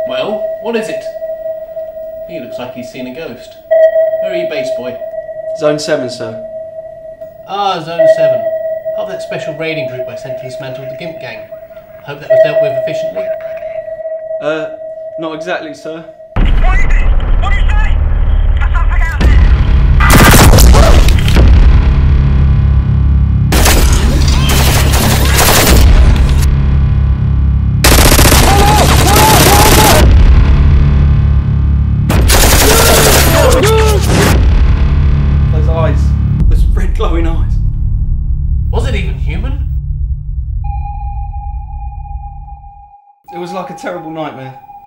Well, what is it? He looks like he's seen a ghost. Where are you based, boy? Zone 7, sir. Ah, Zone 7. Part of that special raiding group I sent to dismantle the Gimp gang. I hope that was dealt with efficiently. Not exactly, sir. What is it? What do you say? Got something out there! Those eyes. Those red glowing eyes. Was it even human? It was like a terrible nightmare.